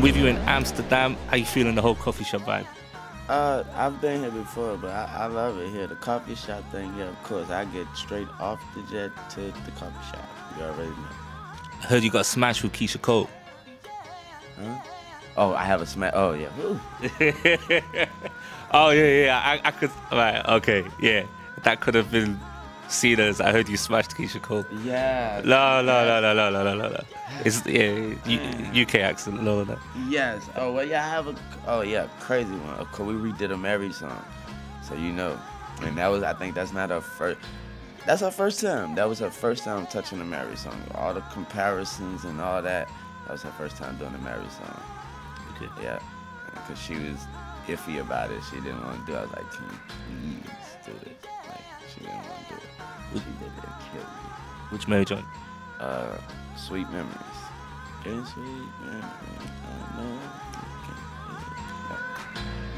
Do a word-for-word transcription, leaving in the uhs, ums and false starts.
with you in Amsterdam. How you feeling the whole coffee shop vibe? Uh, I've been here before, but I, I love it here. The coffee shop thing, yeah, of course. I get straight off the jet to the coffee shop. You already know. I heard you got smashed with Keisha Cole. Huh? Oh, I have a smash. Oh, yeah. Oh, yeah, yeah. I, I could. Right, okay, yeah. That could have been seen as I heard you smashed Keisha Cole. Yeah. No, no, no, no, no, no, no, no, no. It's yeah, U, U K accent. No, no. Yes. Oh, well, yeah, I have a. Oh, yeah, crazy one. Of course, we redid a Mary song, so you know, and that was. I think that's not her first. That's her first time. That was her first time touching a Mary song. All the comparisons and all that. That was her first time doing a Mary song. Okay. Yeah, because she was iffy about it. She didn't want to do it. I was like, can you please do this? Like, she didn't want to do it. She did it and killed me. Which Mary joint? Uh, Sweet Memories. In sweet memories, I know you can hear.